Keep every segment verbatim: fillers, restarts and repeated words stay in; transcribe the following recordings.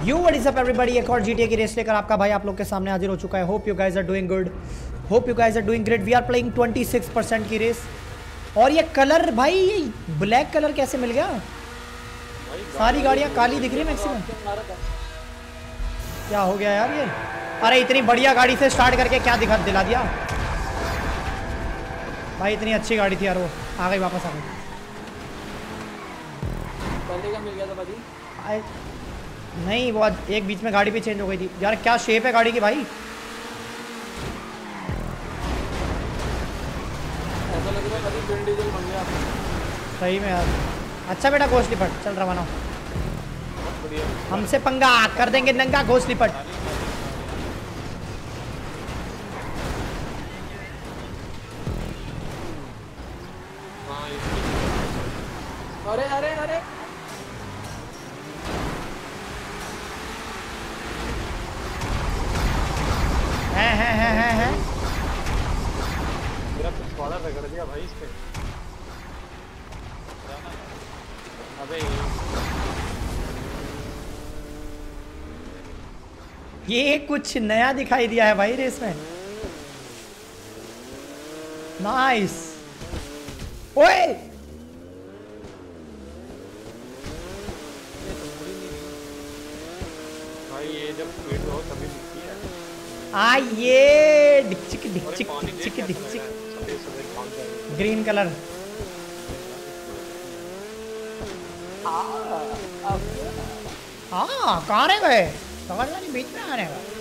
You what is up everybody, एक और GTA की रेस लेकर आपका भाई आप लोग के सामने हाजिर हो चुका है। Hope you guys are doing good, hope you guys are doing great. We are playing twenty six percent की रेस। और ये कलर भाई, ये ब्लैक कलर कैसे मिल गया? सारी गाड़ियां काली दिख रही है मैक्सिमम। क्या हो गया यार ये? अरे इतनी बढ़िया गाड़ी से स्टार्ट करके क्या दिखा दिला दिया भाई। इतनी अच्छी गाड़ी थी यार, वो आ गई वापस आ गई। पहले क्या मिल गया था भाई? नहीं वो आज एक बीच में गाड़ी भी चेंज हो गई थी यार। क्या शेप है गाड़ी की भाई। ऐसा लग रहा है भाई ट्विन डीजल बन गया सही में यार। अच्छा बेटा घोष लिपट, चल रवाना। हमसे पंगा कर देंगे नंगा, घोष लिपट। अरे अरे अरे है है है है है मेरा कुछ वाला रगड़ दिया भाई इस पे। अबे ये कुछ नया दिखाई दिया है भाई रेस में। नाइस। ओए भाई ये जब स्पीड हो तभी मिलती है। आ ये डिक्चिक डिक्चिक डिक्चिक डिक्चिक सफेद सफेद कौन सा ग्रीन कलर। हाँ कहाँ रह गए? समझना नहीं, बीच में आ रहे हैं।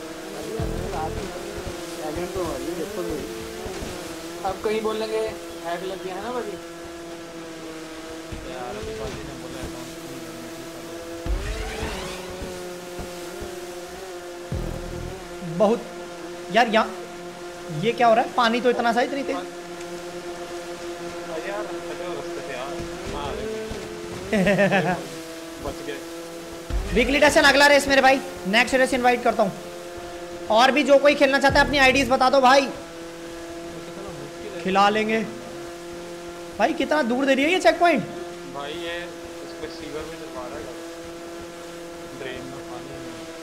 अब कहीं बोलेंगे हैक लग गया है ना भाई। यार अभी बाजी ने बोला है बहुत यार यहाँ ये क्या हो रहा है? पानी तो इतना सा इतनी तेज। अरे यार हटो रास्ते से यार, मार बच गए। वीकली टेशन अगला रेस मेरे भाई, नेक्स्ट रेस इनवाइट करता हूँ। और भी जो कोई खेलना चाहता है अपनी आईडीज बता दो भाई, खिला लेंगे। भाई कितना दूर दे रही है ये चेक पॉइंट भाई। ये इसको सीवर में चलवा रहा है, ड्रेन में पानी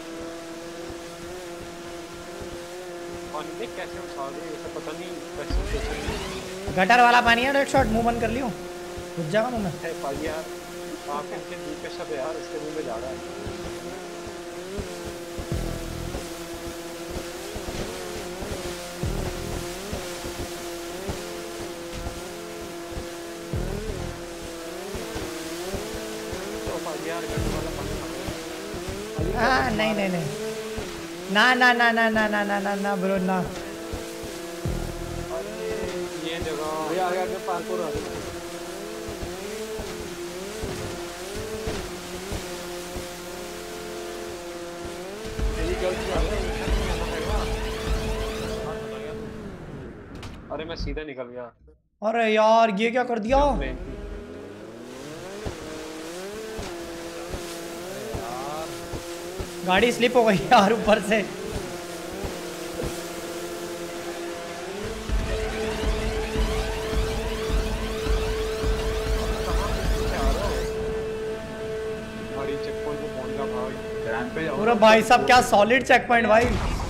पानी देख कैसे उछाल रही है, इसे पता नहीं कैसे कैसे। गटर वाला पानी है। डेड शॉट मुंह बंद कर लियो, घुस जाएगा मुंह में। है भाई यार आप इनके मुंह पे सब यार, इसके मुंह में जा रहा है। हाँ नहीं नहीं नहीं ना ना ना ना ना ना ना ना ना ब्रो ना। ये जगह ये आगे आगे पार्कोर आ रहा है। अरे मैं सीधा निकल गया। अरे यार ये क्या कर दिया? गाड़ी स्लिप हो गई यार ऊपर से। पूरा भाई साहब क्या सॉलिड चेक पॉइंट भाई।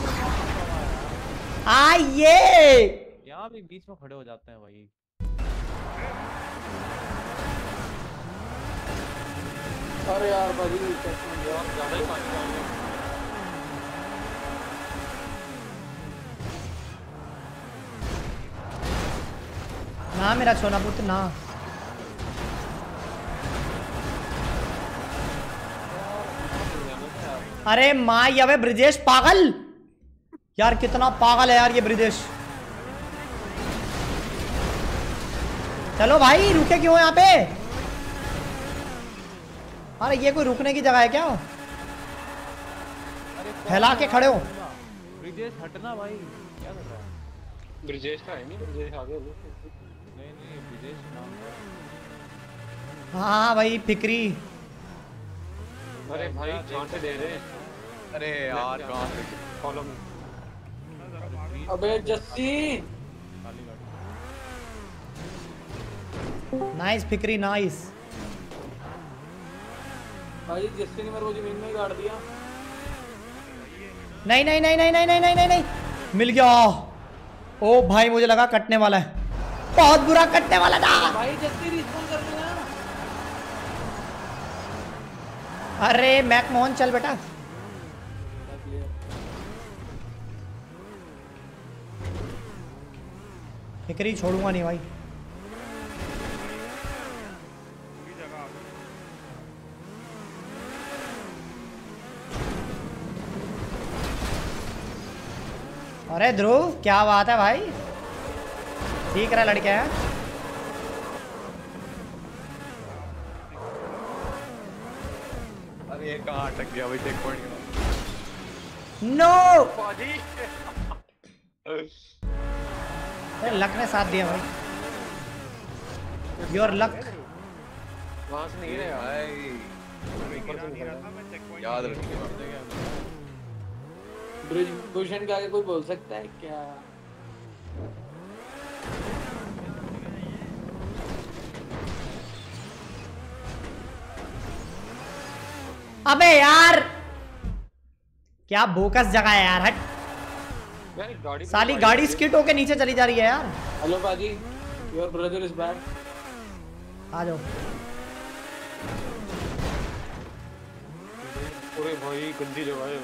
आइए यहाँ भी बीच में खड़े हो जाते हैं भाई। अरे यार भाई ज्यादा ही पानी डाल दिया। ना मेरा सोना पुत्र ना। अरे माँ ये ब्रिजेश पागल यार, कितना पागल है यार ये ब्रिजेश। चलो भाई रुके क्यों यहाँ पे? अरे ये कोई रुकने की जगह है क्या? फैला के खड़े हो। ब्रिजेश हटना भाई, क्या कर रहा है? ब्रिजेश का है नहीं, ब्रिजेश आगे नहीं नहीं ब्रिजेश नाम है। हाँ भाई फिक्री। अरे भाई छांटे दे रहे। अरे यार कहाँ से कॉलम। अबे जस्सी नाइस फिक्री नाइस। भाई जिससे ने मेरे को जमीन में ही गाड़ दिया। नहीं नहीं नहीं नहीं नहीं नहीं नहीं नहीं नहीं मिल गया। ओ भाई मुझे लगा कटने वाला है, बहुत बुरा कटने वाला था भाई जल्दी रिस्पॉन कर देना। अरे मैकमोहन चल बेटा। फिक्री छोड़ूंगा नहीं भाई। अरे ध्रुव क्या बात है भाई, ठीक रहा लड़के हैं। अरे ये कहाँ अटक गया भाई, चेक पॉइंट नो बाजी। लक ने साथ दिया भाई, योर लक। वहां से नहीं रहेगा भाई, याद रखिए। ब्रिज भूषण के आगे कोई बोल सकता है क्या? अबे यार क्या बोकस जगह है यार, हट। यार गाड़ी साली गाड़ी स्किट होके नीचे चली जा रही है यार। हेलो बाजी, योर ब्रदर इज बैक। आ जाओ। पूरे भाई गंदी जगह है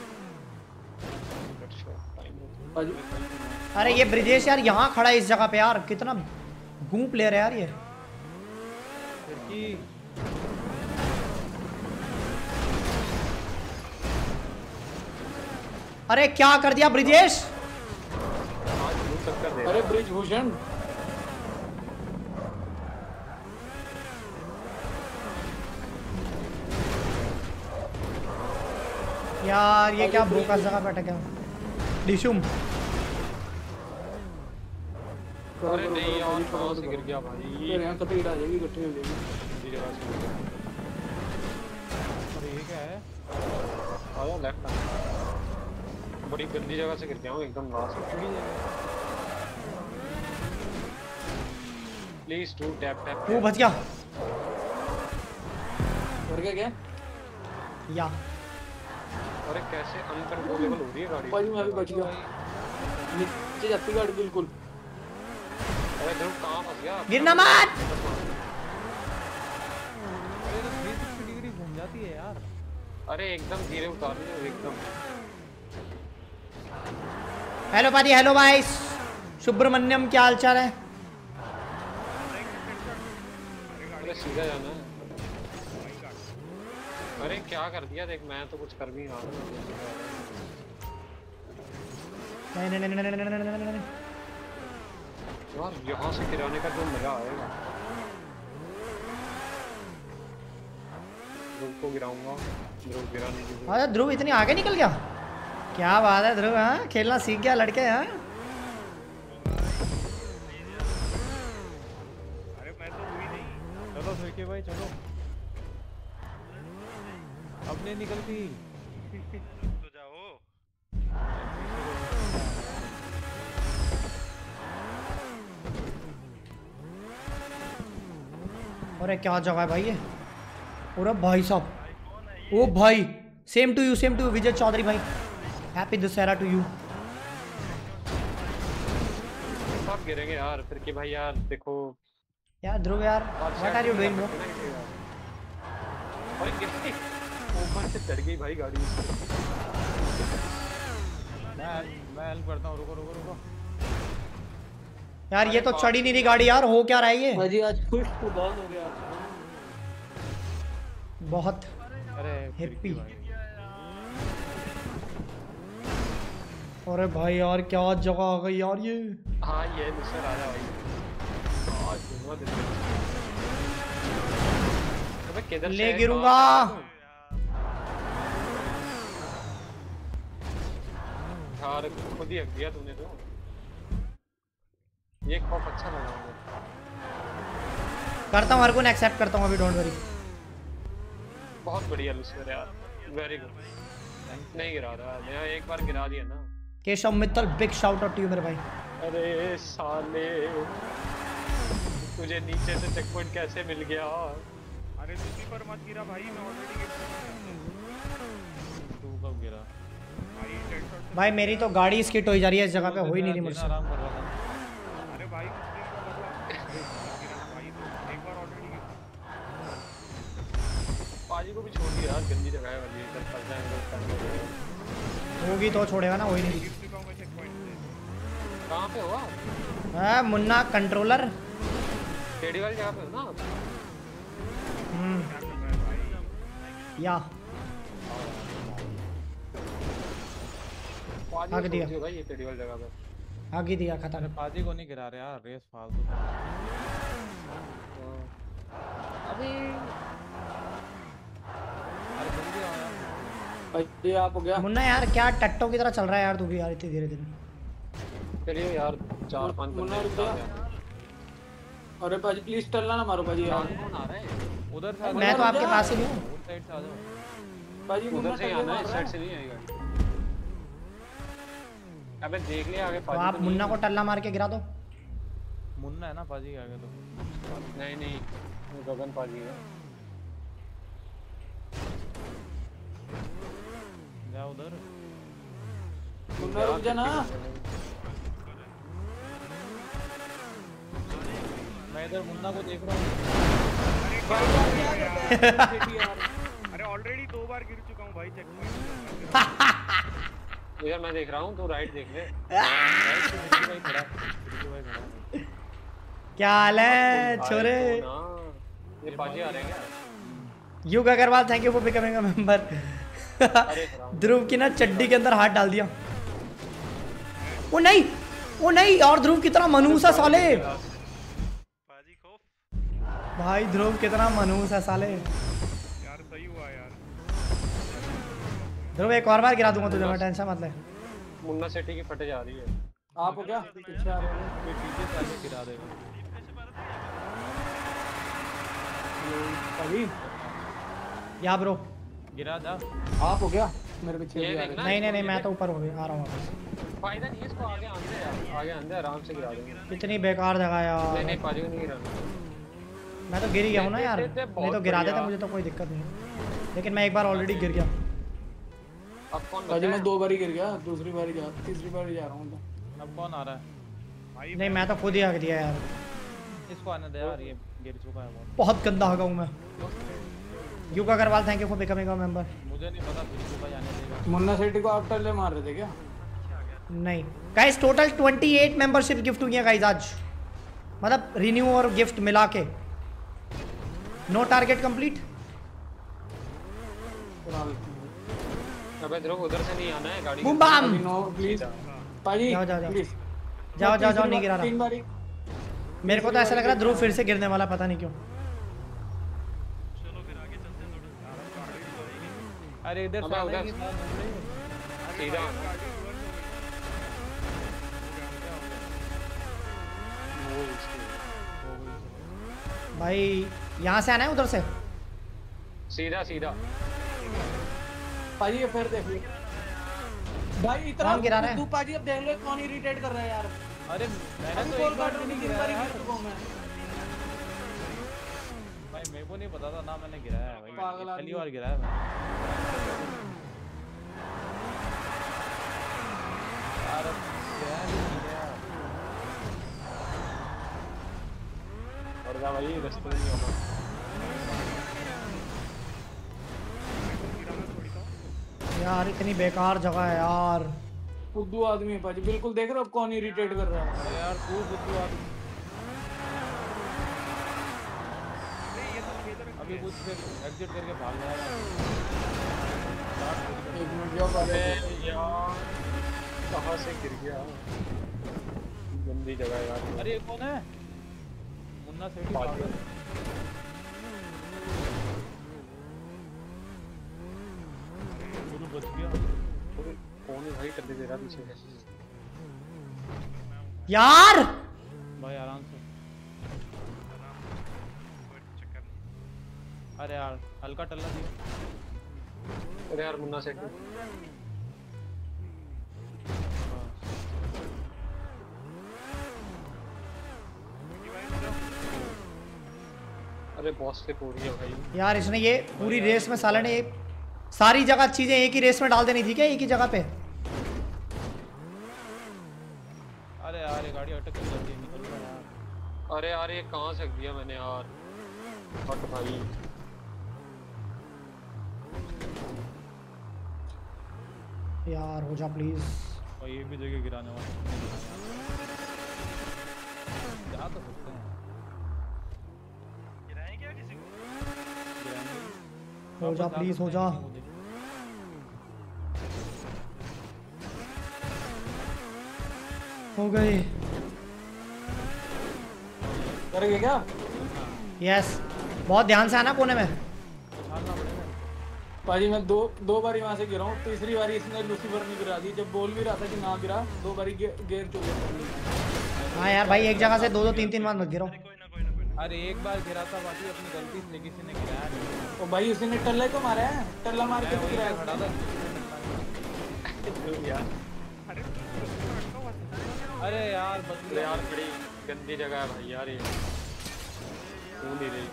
बाजी। अरे ये ब्रिजेश यार यहाँ खड़ा है इस जगह पे यार, कितना गूं प्लेयर है यार ये। अरे क्या कर दिया ब्रिजेश। अरे ब्रिज भूषण यार ये क्या बोका जगह पे अटक गया। डिशुम अरे नहीं यार कहाँ से गिर गया भाई, फिर यहाँ कभी आ जाएगी, इकट्ठी हो जाएगी। गंदी जगह से। अरे ये क्या है? आया लेफ्ट, बड़ी गंदी जगह से गिर गया हूँ एकदम last. Please to tap tap. वो बच गया कर गया क्या? या अरे कैसे अनकंट्रोलेबल हो रही है गाड़ी। बाजी मैं भी बच गया, नीचे जाती गाड़ी बिल्कुल। अरे ध्रुव कहाँ फंस गया? गिरना मत। अरे तो थ्री सिक्सटी डिग्री घूम जाती है यार। अरे एकदम धीरे उतार लो एकदम। हेलो पाजी, हेलो भाई सुब्रमण्यम, क्या हाल चाल है? अरे सीधा जाना है। अरे क्या कर दिया देख, मैं तो कुछ कर भी नहीं रहा। नहीं नहीं नहीं नहीं नहीं नहीं नहीं नहीं नहीं। यार यहाँ से गिराने का जो मजा आएगा। ध्रुव को गिराऊंगा, ध्रुव गिराने की। अरे ध्रुव इतनी आगे निकल गया, क्या बात है ध्रुव। हाँ खेलना सीख गया लड़के। हाँ अरे मैं तो हुई नहीं। चलो फिर भाई चलो, अब नहीं निकलती। तो जाओ। अरे क्या जगह है भाई ये। अरे भाई साहब, ओ भाई same to you, same to you Vijay Chaudhary भाई, हैप्पी दशहरा टू यू। सब गिरेंगे यार फिर कि भाई यार देखो यार ध्रुव यार what are you doing bro. अरे गिरती ऊपर से चढ़ गई भाई गाड़ी। मैं मैं हेल्प करता हूँ, रुको रुको रुको। यार ये तो चढ़ी नहीं रही गाड़ी यार, हो क्या रहा है ये। बाजी आज खुश तो बहुत हो गया। बहुत अरे हैप्पी। अरे भाई यार क्या जगह आ गई यार ये। हाँ ये दूसरा राजा भाई। आज बहुत अबे किधर ले से गिरूंगा। यार खुद ही हक दिया तूने तो। ये खौफ अच्छा लगा मुझे। करता हूँ हर को एक्सेप्ट करता हूँ अभी, डोंट वरी। बहुत बढ़िया लूसर यार, वेरी गुड। नहीं गिरा रहा मैं, एक बार गिरा दिया ना। Keshav Mittal big shout out to you मेरे भाई। अरे साले तुझे नीचे से चेक पॉइंट कैसे मिल गया? अरे दूसरी पर मत गिरा भाई, मैं ऑलरेडी तू कब गिरा भाई हेडशॉट। भाई मेरी तो गाड़ी स्किट हो जा रही है इस जगह पे, हो ही नहीं रही मुझसे। आराम कर रहा था। अरे भाई मुस्लिम का मतलब गिरा ना भाई, तो एक बार ऑलरेडी गिरा। पाजी को भी छोड़ दिया यार, गंदी जगह है वाली, कल फंस जाएंगे तो होगी तो छोड़ेगा ना, हो ही नहीं। गिफ्ट का मैं चेक पॉइंट से कहाँ पे हुआ? हाँ मुन्ना कंट्रोलर। टेडी वाली जगह पे हो ना आप? हम्म क्या कर रहा है भाई? या पाजी आगे को दिया। छोड़ दिया भाई ये टेडी वाली जगह पे। आगे दिया अरे खत्म। पाजी को नहीं गिरा रहे यार, रेस फालतू था। अभी अरे जल्दी आओ यार। भाई ये आप हो गया। मुन्ना यार क्या टट्टो की तरह चल रहा है यार तू भी यार इतनी धीरे धीरे। चलिए यार चार पांच मुन्ना बंदे रुक जा। अरे भाजी प्लीज टलना ना मारो भाजी यार। कौन आ रहा है? उधर से आ मैं तो जाओ, आपके पास ही नहीं हूँ। उस साइड से आ जाओ। भाजी मुन्ना उधर से ही टल्ले आना है, मार इस रहा साइड है। से नहीं आएगा। अबे देख ले आगे तो पाजी आप तो नहीं मुन्ना है। को टल्ला मार के गिरा दो। मुन्ना है ना पाजी के आगे तो। नहीं नहीं वो गगन पाजी है। जा उधर। मुन्ना रुक जा ना। मैं इधर मुन्ना को देख रहा हूँ। अरे ऑलरेडी दो बार गिर चुका हूँ भाई चेक पॉइंट। इधर मैं देख रहा हूँ, तू राइट देख ले। राइट से मिट्टी भाई खड़ा, मिट्टी भाई खड़ा। क्या हाल है आए छोरे? तो ना। ये पाजी आ रहे हैं क्या? Yug Agarwal thank you for becoming a member. अरे खराब। ध्रुव की ना चड्डी के अंदर हाथ डाल दिया। ओ नहीं ओ नहीं यार, ध्रुव कितना मनूस है साले। पाजी खौफ भाई ध्रुव कितना मनूस है साले। यार, सही हुआ यार। ध्रुव एक और बार गिरा दूंगा तुझे, मैं टेंशन मत ले। मुन्ना सेठी की फटे जा रही है। आप हो क्या पीछे आ रहे हो? कोई पीछे से आके गिरा देगा। भाजी या ब्रो। गिरा जा। आप हो क्या मेरे पीछे ये भी आ रहे देखना। नहीं नहीं नहीं मैं तो ऊपर हो गया, आ रहा हूँ वापस। फायदा नहीं है इसको, आगे आंदे यार, आगे आंदे आराम से गिरा देंगे। कितनी बेकार जगह नहीं यार। नहीं पाजी को नहीं गिराना। मैं तो गिर ही गया हूँ ना यार, देते- देते, नहीं तो बहुत गिरा देता, बढ़िया। मुझे तो कोई दिक्कत नहीं है। लेकिन मैं एक बार ऑलरेडी गिर गया। अब कौन भाजी बचा मैं है? दो बार ही गिर गया, दूसरी बार जा तीसरी बार जा रहा हूँ। अब कौन आ रहा है? भाई नहीं मैं तो खुद ही हक दिया यार, इसको आने दे यार, ये गिर चुका है बहुत। बहुत गंदा हगा हूँ मैं। Yug Agarwal thank you for becoming a member. मुझे नहीं पता फिर को भाई आने देगा। मुन्ना सेठी को आप टल्ले मार रहे थे क्या? नहीं गाइस, टोटल अट्ठाईस मेंबरशिप गिफ्ट हुई है गाइस आज, मतलब रिन्यू और गिफ्ट मिला के। No target complete. अबे ध्रुव उधर से नहीं आना है गाड़ी। Boom bam. नो प्लीज पाजी जाओ, जाओ, जाओ। प्लीज जाओ जाओ जाओ, नहीं गिरा तीन रहा। बारी मेरे को तो ऐसा लग रहा है ध्रुव फिर से गिरने वाला, पता नहीं क्यों। अरे इधर अबे से आना उधर ही से। था मुझे। सीधा आना। वो इसकी- भाई यहाँ से आना है उधर से। सीधा सीधा। पाजी ये फिर देख लो भाई इतना कौन गिरा रहा है? तू पाजी अब देख लो कौन इरिटेट कर रहा है यार। अरे मैंने अभी तो गोल एक बार काट भी नहीं नहीं तीन गिरा बारी यार। गिर चुका हूं मैं। भाई मेरे को नहीं पता था ना, मैंने गिराया है भाई, पागल पहली आदमी। बार गिराया मैं यार। अब गिराया भी नहीं गया। और जा भाई, रास्ते में नहीं होना। यार इतनी बेकार जगह है यार। फुद्दू आदमी है पाजी, बिल्कुल देख रहे हो अब कौन इरिटेट कर रहा है। अरे यार तू बुद्धू आदमी। अभी कुछ फिर एग्जिट करके भाग जाएगा। एक मिनट जाओ पाजी। अबे यार कहाँ से गिर गया? गंदी जगह है यार। अरे ये कौन है? मुन्ना सेठी पाजी। पागल। गुरु बच गया। अरे कौन है भाई, टल्ले दे रहा पीछे से। यार भाई आराम से। अरे यार हल्का टल्ला दिया। अरे यार मुन्ना सेठी। अरे बॉस से पूरी है भाई यार इसने ये पूरी रेस में साले ने ये सारी जगह चीजें एक ही रेस में डाल देनी थी क्या, एक ही जगह पे? अरे यार ये गाड़ी अटक गई, जल्दी निकल रहा यार। अरे यार ये कहाँ से दिया मैंने यार, फट भाई। यार हो जा प्लीज। और ये भी जगह गिराने वाला जा तो सकते हैं, गिराए क्या किसी को? हो जा प्लीज, हो जा। हो गए। कर गए क्या? यस, बहुत ध्यान से आना कोने में। पाजी मैं दो दो बारी वहां से गिरा हूँ, तीसरी बारी इसने लूसीफर नहीं गिरा दी, जब बोल भी रहा था कि ना गिरा, दो बारी गे, गेयर चुके। हाँ यार भाई, एक जगह से दो दो तीन तीन बार मत गिरो। अरे एक बार गिरा था बाकी अपनी गलती से किसी ने गिराया नहीं। तो भाई उसी ने टल्ला ही तो मारा है, टल्ला मार के गिराया खड़ा था। अरे यार बदले यार बड़ी गंदी जगह है भाई यार, ये हो नहीं रही।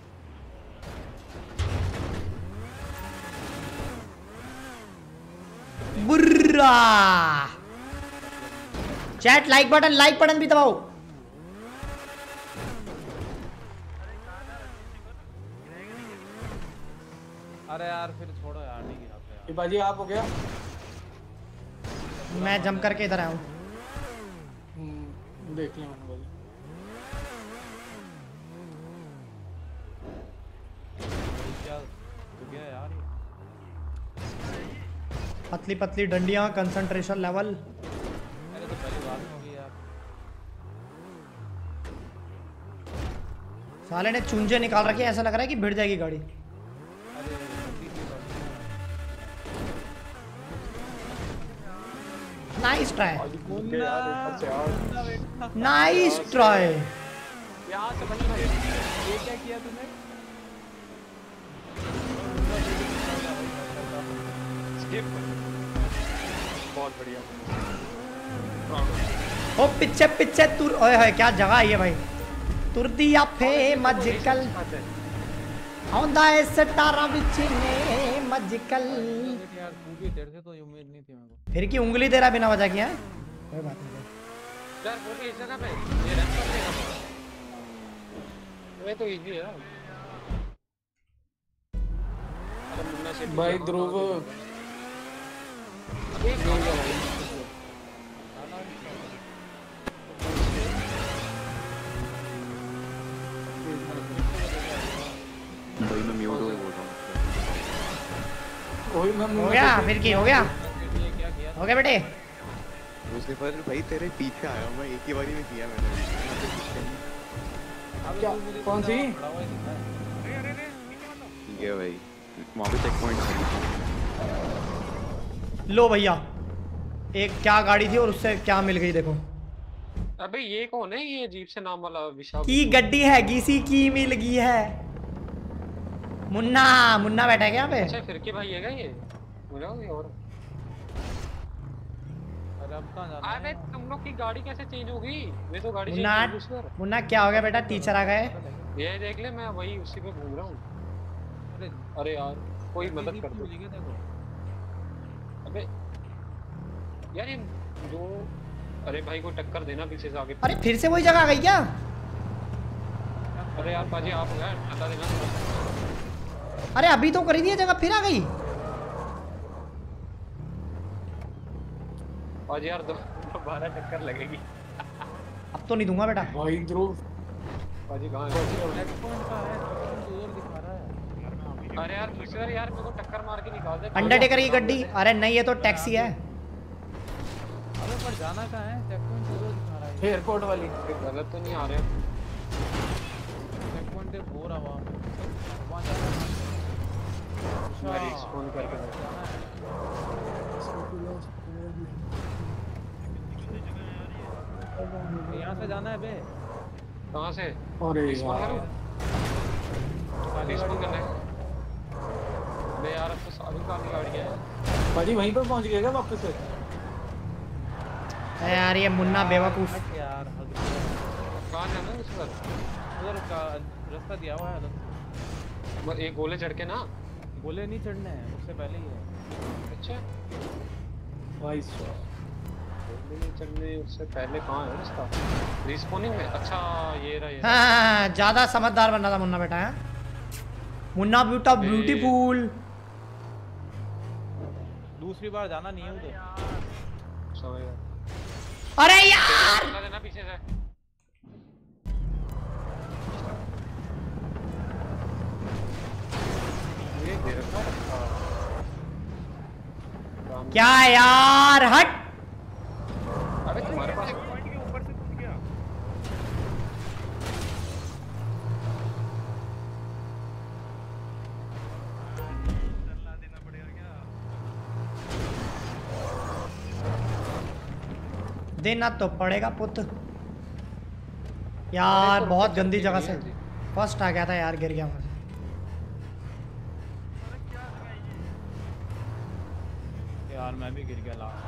बुर्रा chat, like button, like button भी दबाओ। अरे यार फिर छोड़ो यार, नहीं गिराते यार। ये बाजी आप हो गया? मैं जंप करके इधर आया हूँ। हम्म, देख लिया मैंने बाजी। क्या हो गया यार ये? पतली पतली डंडियां, कंसंट्रेशन लेवल। अरे तो पहली बात हो गई यार। साले ने चुंजे निकाल रखे, ऐसा लग रहा है कि भिड़ जाएगी गाड़ी। अरे गलती की बात नाइस ट्राई, है। Nice try. यहाँ से बनी भाई, ये क्या किया तूने? स्किप। बहुत बढ़िया। ओ पीछे पीछे तुर, ओए होए क्या जगह है ये भाई। तुर दिया फे मजिकल आंदा है सटारा विच ने मजिकल। यार तू भी, तेरे से तो ये उम्मीद नहीं थी मेरे को। फिर की उंगली तेरा बिना वजह किया है, कोई बात नहीं। यार वो भी इस जगह पे ये रन कर देगा, ये तो इजी है। अरे मुन्ना से भाई ध्रुव भाई मैं म्यूट हो बोल रहा वही मैं हो गया, फिर की हो गया, ये क्या किया? हो गया बेटे। हूँ उसके पर भाई तेरे पीछे आया हूँ मैं, एक ही बारी में किया मैंने। अबे क्या? तू मुझे कौन सी? खड़ा हुआ ही दिखा है। अरे अरे अरे नीचे मत लो। ठीक है भाई, वहाँ पे चेक पॉइंट है। लो भैया, एक क्या गाड़ी थी और उससे क्या मिल गई देखो। अबे ये कौन है, ये अजीब से नाम वाला विशाल की गड्डी है किसी की मिल गई है। मुन्ना मुन्ना बैठा है क्या यहाँ पे? अच्छा फिर के भाई है क्या ये, मुझे कोई और। अरे अब कहाँ जाना अबे है? तुम लोग की गाड़ी कैसे चेंज हो गई? मैं तो गाड़ी मुन्ना चेंज कर दूँ मुन्ना क्या हो गया बेटा, टीचर आ गए। ये देख ले, मैं वही उसी पे घूम रहा हूँ। अरे अरे यार कोई मदद कर दो। मिल गया देखो। अबे यार ये जो, अरे भाई को टक्कर देना पीछे से आगे। अरे फिर से वही जगह आ गई क्या? अरे यार बाजी आप हो यार, हटा देना थोड़ा सा। अरे अभी तो करी थी ये जगह, फिर आ गई। बाजी यार दोबारा टक्कर लगेगी। अब तो नहीं दूंगा बेटा। भाई ध्रुव बाजी कहाँ है? नेक्स्ट पॉइंट का है, उधर दिखा रहा है। अरे यार दूसरे यार मेरे को टक्कर मार के निकाल दे। अंडरटेकर की गड्डी, अरे नहीं ये तो टैक्सी है। अबे पर जाना कहाँ है? चेक पॉइंट उधर दिखा रहा है। एयरपोर्ट वाली। गलत तो नहीं आ रहे? चेक पॉइंट पे हो रहा वहाँ पे, वहाँ जाना है। मैं रिस्पॉन्ड करके यहाँ से जाना है बे। कहाँ से? अरे रिस्पॉन्ड यार करो, रिस्पॉन्ड करना है। अबे यार अब तो सारी काली गाड़ी है। बाजी वहीं पर पहुंच गया क्या वापस से? अरे यार ये मुन्ना बेवकूफ। यार कहाँ जाना है उस पर? उधर का रास्ता दिया हुआ है बस एक गोले चढ़ के ना। गोले नहीं चढ़ने हैं, उससे पहले ही है। अच्छा भाई साहब गोले नहीं चढ़ने उससे पहले कहाँ है रास्ता? रिस्पॉनिंग में। अच्छा ये रहा ये। हाँ ज्यादा समझदार बनना था मुन्ना बेटा है। मुन्ना बेटा ब्यूटीफुल। दूसरी बार जाना नहीं है उधर। समझ गया। अरे यार चला देना पीछे से। ये दे रखा है। क्या यार हट। अबे तुम्हारे पास पॉइंट के ऊपर से कूद गया। चलना देना पड़ेगा क्या? देना तो पड़ेगा पुत। यार बहुत गंदी जगह से फर्स्ट आ गया था यार, गिर गया वहां से। यार मैं भी गिर गया लास्ट।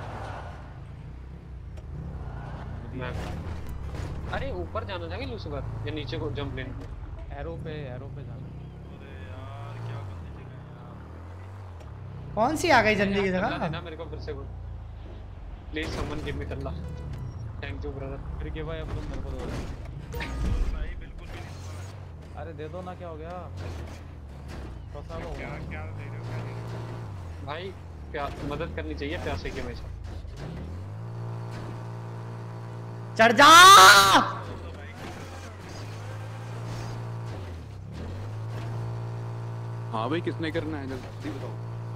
मैं अरे ऊपर जाना चाहिए लूसीफर या नीचे को जंप लेने। एरो पे एरो पे जाना। अरे यार क्या गंदी जगह है यार। कौन सी आ गई जल्दी की चला जगह? देना मेरे को फिर से। प्लीज समवन गिव मी कल्ला। Thank you brother. फिर के भाई अब तुम मेरे को दो। भाई बिल्कुल भी नहीं सुना। अरे दे दो ना, क्या हो गया? फंसा लो। क्या क्या दे रहे हो क्या दे रहे हो? भाई प्यार मदद करनी चाहिए प्यासे की हमेशा। चढ़ जा। हाँ भाई किसने करना है जल्दी बताओ।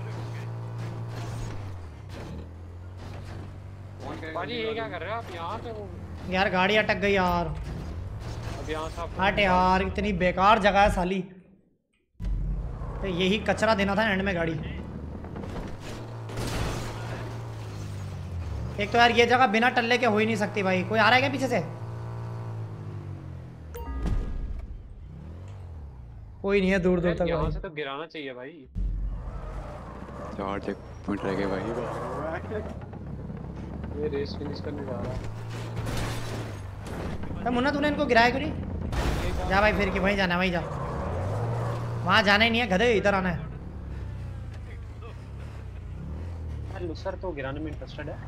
भाजी ये क्या कर रहे हो आप यहाँ पे? वो यार गाड़ी अटक गई यार। अब यहाँ से आप हट यार, इतनी बेकार जगह है साली। तो यही कचरा देना था एंड में गाड़ी। एक तो यार ये जगह बिना टल्ले के हो ही नहीं सकती भाई। कोई आ रहा है क्या पीछे से? कोई नहीं है दूर दूर तक यहाँ भाई। से तो गिराना चाहिए भाई। चार चेक पॉइंट रह गए भाई। ये रेस फिनिश करने जा रहा है। तो मुन्ना तूने इनको गिराया क्यों नहीं? जा भाई फिर कि वहीं जाना है, वहीं जा। वहाँ जाना ही नहीं है गधे, इधर आना है। लूसर तो गिराने में इंटरेस्टेड है।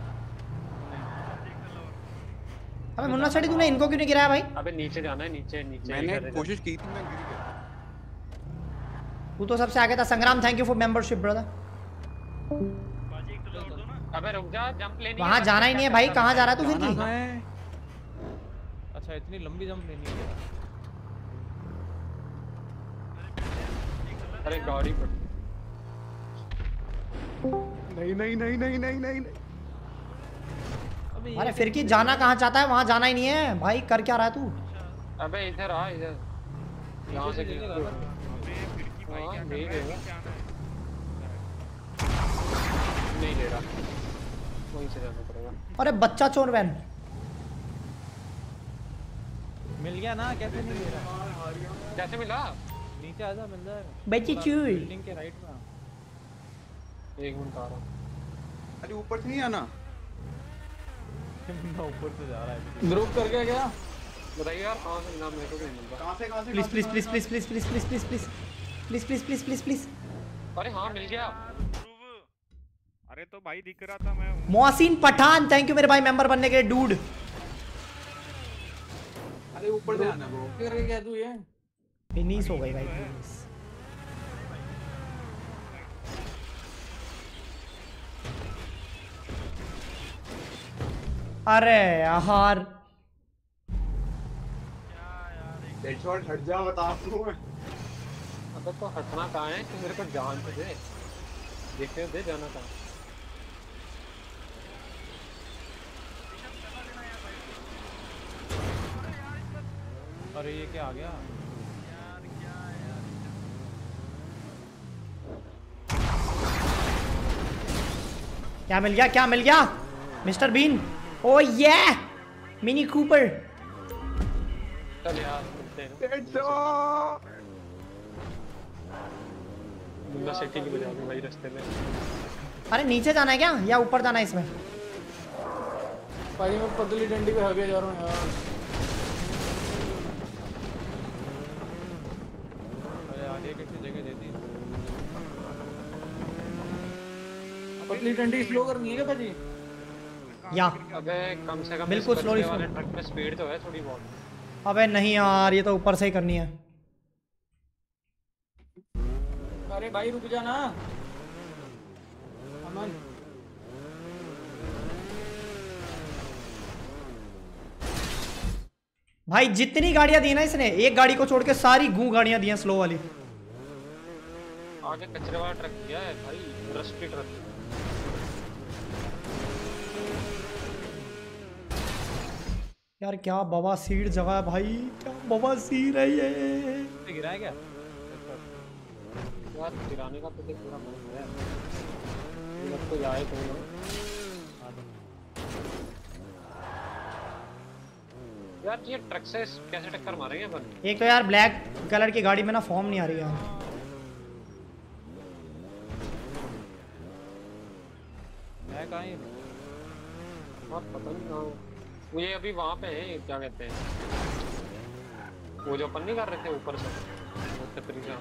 अबे मुन्ना सेठी तूने इनको क्यों नहीं गिराया भाई? अबे नीचे जाना है, नीचे नीचे। मैंने कोशिश की थी, मैं गिर गया। तू तो सबसे आगे था। Sangram thank you for membership brother. बाजी एक तो और दो ना। अबे रुक जा, जंप लेनी है। वहाँ जाना ही नहीं है भाई, कहाँ जा रहा है तू फिर की? अच्छा इतनी लंबी जंप लेनी है। अरे गाड़ी पर नहीं नहीं नहीं नहीं नहीं नहीं अबे अरे फिर की जाना कहाँ चाहता है? वहाँ जाना ही नहीं है भाई। कर क्या रहा है तू? अबे इधर आ, इधर यहाँ से नीचे गिर- से अबे खिड़की भाई हाँ, क्या कर नहीं रहा है? देगा। नीचे आना है। नहीं ले रहा, वहीं से जाना पड़ेगा। अरे बच्चा चोर वैन। मिल गया ना? कैसे नहीं मिल रहा? कैसे मिला? नीचे आजा, मिल जाएगा। बच्ची चूल। बिल्डिंग के राइट में। एक मिनट आ रहा हूँ। अरे ऊपर से नहीं आना। बंदा ऊपर से जा रहा है। ग्रुप कर गया क्या? बताइए यार कहाँ से मिला, मेरे को नहीं मिल रहा। कहाँ से कहाँ से please please please please please please please please please please please please please please. अरे हाँ मिल गया। ध्रुव, अरे तो भाई दिख रहा था मैं। मोहसिन पठान थैंक यू मेरे भाई मेंबर बनने के लिए डूड। अरे ऊपर से आना ब्रो। करके क्या तू ये? फिनिश हो गई भाई फिनिश। अरे यार हेडशॉट हट जा बता दूं मैं। अबे तो हटना कहाँ है कि मेरे को जान तो दे। देखते दे जाना कहाँ। अरे ये क्या आ गया? क्या मिल गया? क्या मिल गया? Mister been. ओ ये मिनी कूपर। चल यार मिलते हैं। हेडशॉट। मुन्ना सेठी की बजा दूँ भाई रास्ते में। अरे नीचे जाना है क्या या ऊपर जाना है इसमें? भाई मैं पतली डंडी पे आगे जा रहा हूँ यार। पतली डंडी स्लो करनी है क्या भाजी? या अबे कम से कम बिल्कुल इस slowly बचने वाले slow। ट्रक में स्पीड तो है थोड़ी बहुत। अबे नहीं यार, ये तो ऊपर से ही करनी है। अरे भाई रुक जा ना अमन। भाई जितनी गाड़ियां दी ना इसने, एक गाड़ी को छोड़ के सारी गू गाड़ियां दी हैं स्लो वाली। आगे कचरे वाला ट्रक दिया है भाई, रस्टी ट्रक। यार क्या बवासीर जगह है भाई, क्या बवासीर है ये। गिरा है क्या? यार गिराने का तो देख पूरा मन है, जब तो जाए तो ना। यार ये ट्रक से कैसे टक्कर मारेंगे अपन? एक तो यार ब्लैक कलर की गाड़ी में ना फॉर्म नहीं आ रही यार। मैं कहाँ ही हाँ पता नहीं कहाँ वो, ये अभी वहाँ पे है, क्या कहते हैं वो जो अपन नहीं कर रहे थे ऊपर से, वो टपरी से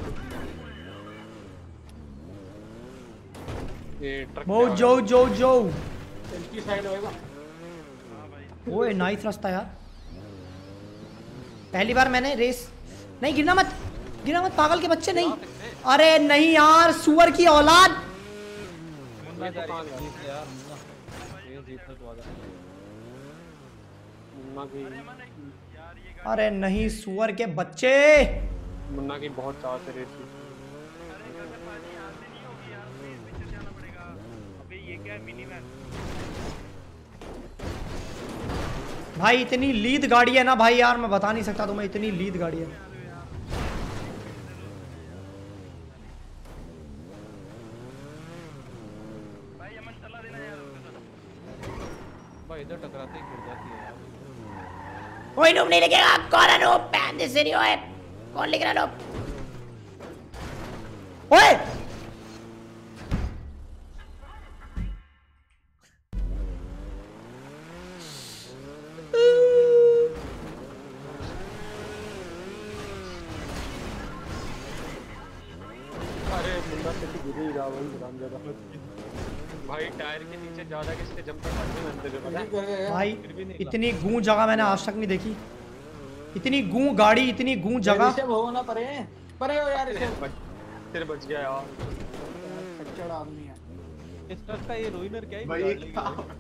ये ट्रक। वो जो जो जो इनकी साइड होएगा। ओए नाइस रास्ता यार। पहली बार मैंने रेस नहीं, गिरना मत गिरना मत पागल के बच्चे, नहीं। अरे नहीं यार, सुअर की औलाद। मुन्ना जा रही है जीत यार, मुन्ना ये जीतना तो आगे। मुन्ना की अरे नहीं, सुअर के बच्चे। मुन्ना की बहुत चाह से रेस थी। अबे ये क्या है, मिनी वैन? भाई इतनी लीड गाड़ी है ना भाई यार, मैं बता नहीं सकता तुम्हें, इतनी लीड गाड़ी है। भाई इधर टकराते ही गिर जाती है यार। कोई नूब नहीं लिखेगा, कौन है नूब? पैन दिस वीडियो है, कौन लिख रहा है नूब? ओए अरे मुन्ना से तो गिर ही रहा वही राम ज्यादा भाई, टायर के नीचे ज्यादा किसके जंपर पड़ने में अंदर पता है भाई, इतनी गूं जगह मैंने आज तक नहीं देखी। इतनी गूं गाड़ी, इतनी गूं जगह। इसे भगो ना परे परे हो यार, इसे तेरे बच गया यार। कच्चा आदमी है इस ट्रक का ये रूइनर क्या ही भाई बिगाड़ ये लेगी क्या? भाई।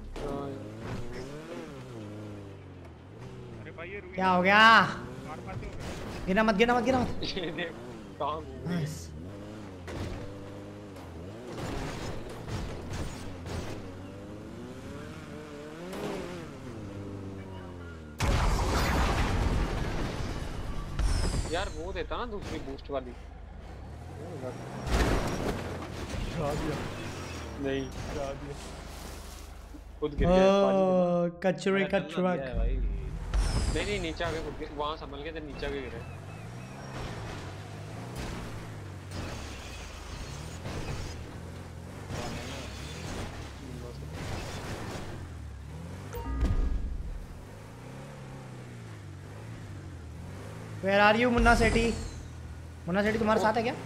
अरे भाई ये रुई क्या हो गया? मार पाते हो क्या? गिरना मत गिरना मत गिरना मत। ये देख काम Nice। यार वो देता ना दूसरी बूस्ट वाली। नहीं खुद गिर गया पाजी ओह, कचरे का मेरा चलना गया ट्रक। है भाई। में। नहीं नहीं नीचे आके खुद गिर- वहाँ संभल के थे, नीचे आके गिरे। Where are you मुन्ना सेठी? मुन्ना सेठी तुम्हारे साथ है क्या?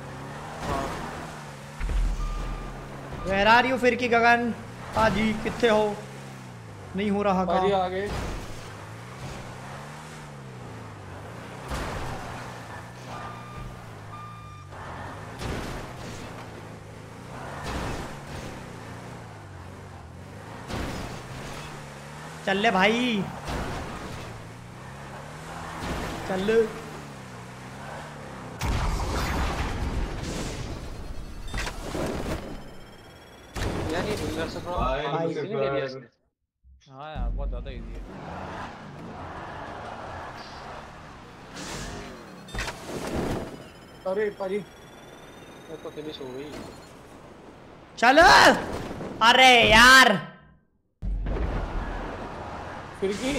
Where are you फिर की गगन? पाजी कितने हो? नहीं हो रहा भाजी का। आगे। चल ले भाई, चल। यार ये रूलर से थोड़ा भाई, आगे मुझे नहीं ले लिया इसने। हाँ यार बहुत ज्यादा इजी है। अरे भाजी मेरे को फिनिश हो गई। चल। अरे यार, फिर की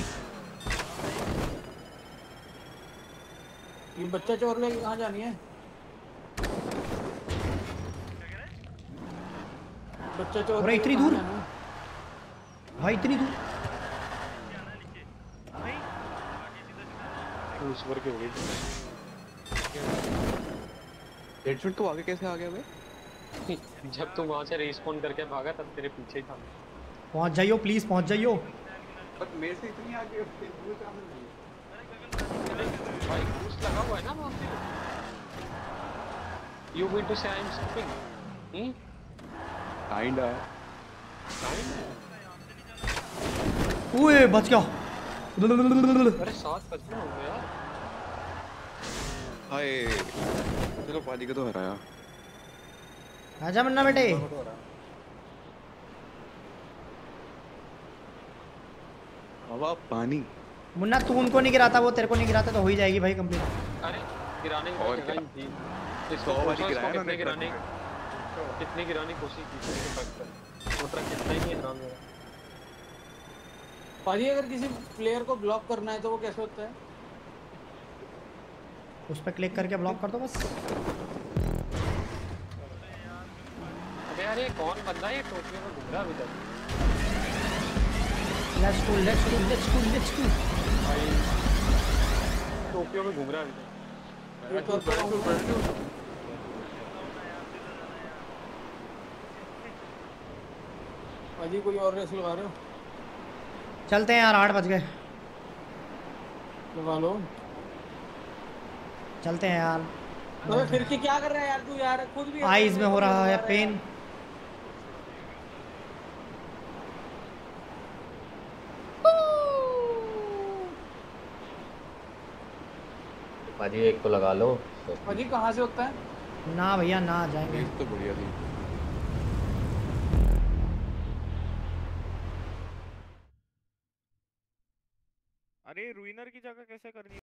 ये बच्चा चोर लेके कहाँ जानी है? बच्चा चोर अरे लेके इतनी कहाँ दूर? जाना है? भाई इतनी दूर। लूसीफर की हो गई। हेडशॉट तो आगे कैसे आ गया भाई? जब तू वहां से रिस्पॉन करके भागा तब तेरे पीछे ही था। पहुंच जाइयो प्लीज, पहुंच जाइयो। बट मेरे से इतनी आगे वो काम नहीं भाई बूस्ट लगा हुआ है ना वहां पे। You mean to say I am skipping? Hmm kind है। ओए बच गया। अरे सात बचने हो गए यार। हाय चलो पाजी को तो हराया। आजा मन्ना बेटे। हवा पानी। मुन्ना तू उनको नहीं गिराता, वो तेरे को नहीं गिराता तो हो ही जाएगी भाई कंप्लीट। अरे गिराने की और जगह क्या? ही थी। इसको सौ बारी पूछो इसको गिराया ना कितने मैंने गिराने कितनी गिराने की कोशिश की थी इसके ट्रक पर। वो ट्रक कितना ही हराम है। पाजी अगर किसी प्लेयर को ब्लॉक करना है तो वो कैसे होता है? उस पर क्लिक करके ब्लॉक कर दो बस। अबे यार ये कौन बंदा है ये टोपियों में घूम रहा है अभी तक? Let's go let's go let's go let's go. भाई टोपियों में घूम रहा है अभी तक। ये तो पाजी कोई और रेस लगा रहे हो? चलते हैं यार, आठ बज गए। लगा लो। चलते हैं यार। तो फिर के क्या कर रहा है यार तू यार? खुद भी आईज में हो रहा है पेन। पाजी एक तो लगा लो। पाजी कहाँ से होता है? ना भैया ना जाएंगे। तो बढ़िया थी। अरे रुइनर की जगह कैसे करनी है?